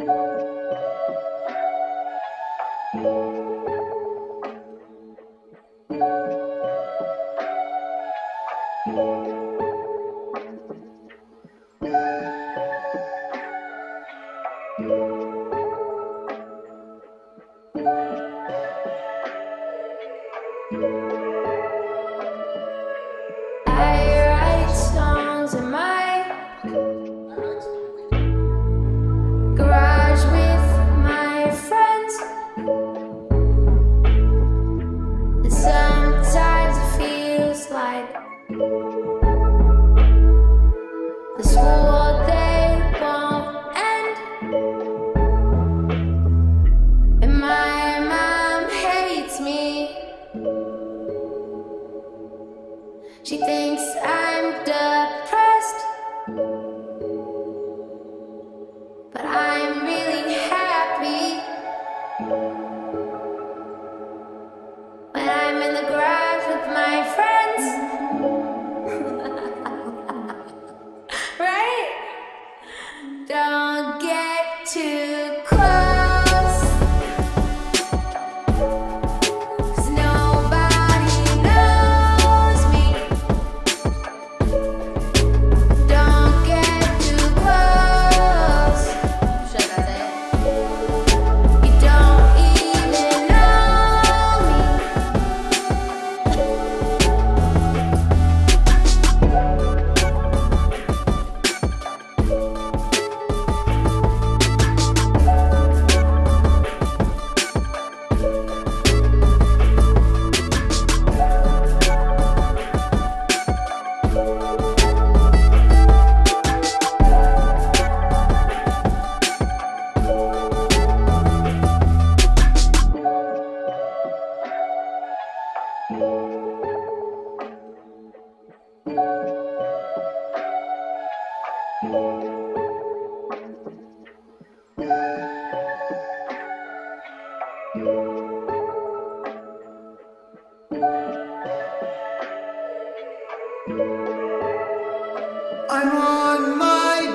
I'm on my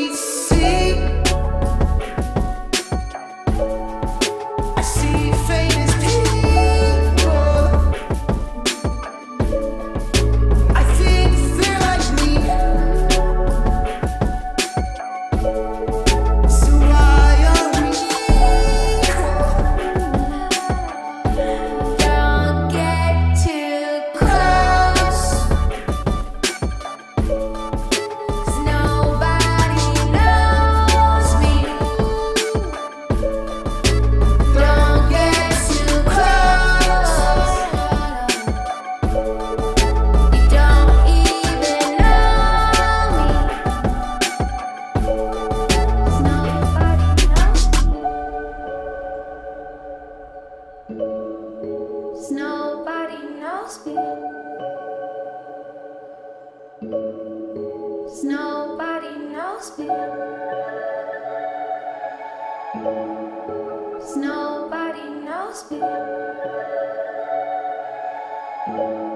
PC. I see famous people. I think they're like me. So why are we equal? Don't get too close, 'cause nobody knows me. Don't get too close. You don't even know me. 'Cause nobody knows me. 'Cause nobody knows me. 'Cause nobody knows me. 'Cause nobody knows me.